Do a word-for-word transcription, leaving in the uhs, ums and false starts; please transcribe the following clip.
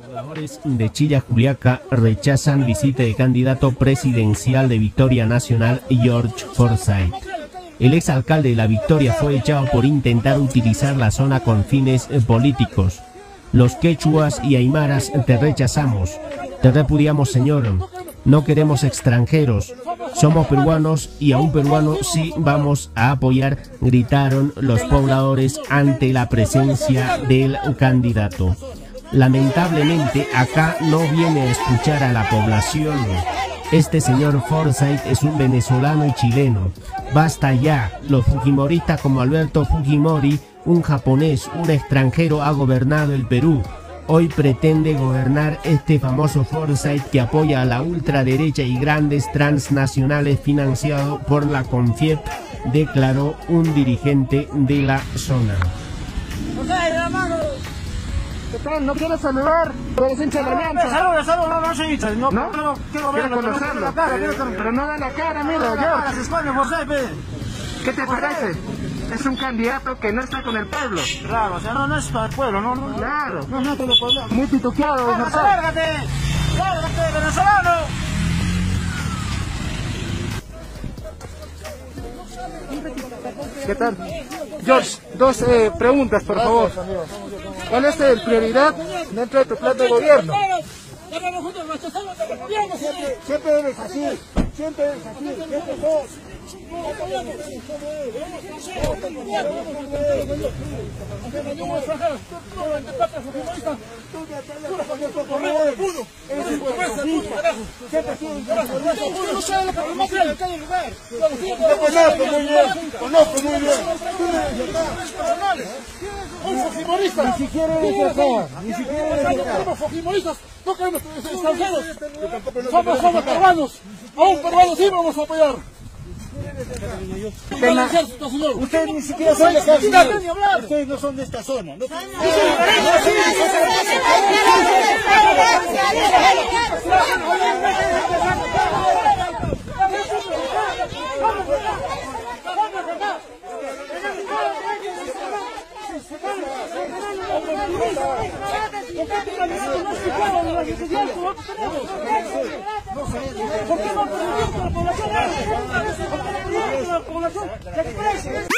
Pobladores de Chilla Juliaca rechazan visita del candidato presidencial de Victoria Nacional, George Forsyth. El exalcalde de La Victoria fue echado por intentar utilizar la zona con fines políticos. Los quechuas y aymaras te rechazamos. Te repudiamos, señor. No queremos extranjeros. Somos peruanos y a un peruano sí vamos a apoyar, gritaron los pobladores ante la presencia del candidato. Lamentablemente acá no viene a escuchar a la población. Este señor Forsyth es un venezolano y chileno. Basta ya. Los fujimoristas como Alberto Fujimori, un japonés, un extranjero, ha gobernado el Perú. Hoy pretende gobernar este famoso Forsyth que apoya a la ultraderecha y grandes transnacionales financiado por la CONFIEP, declaró un dirigente de la zona. ¿Qué tal? ¿No quieres saludar? ¿Tú eres hincha de la Alianza? Saludos, saludos, no, no soy hincha. No, ¿No? Quiero, quiero Quiero verlo, conocerlo. pero no quiero la cara, Pero no da la cara, mira, no, George. se esconde, José, pe. ¿Qué te parece? Es un candidato que no está con el pueblo. Claro, o sea, no, no es para el pueblo, no, no. Claro. No, no te lo puedo. Muy pituqueado, ¡Vamos, José. lárgate! ¡Lárgate, venezolano! ¿Qué tal? George, dos eh, preguntas, por favor. ¿Cuál es la prioridad dentro de tu plan de gobierno? Siempre, siempre eres así, siempre eres así, siempre sos. Conozco muy bien, conozco muy bien. Ni siquiera eres de acá, ni siquiera eres de acá. Somos fujimoristas, no queremos extranjeros. Somos, somos peruanos. A un peruano sí vamos a apoyar. Tema, ustedes ni siquiera son de acá, señor. Ustedes no son de esta zona. No, ¿Por qué no permitimos que la población haga? ¿Por qué no permitimos que la población se exprese?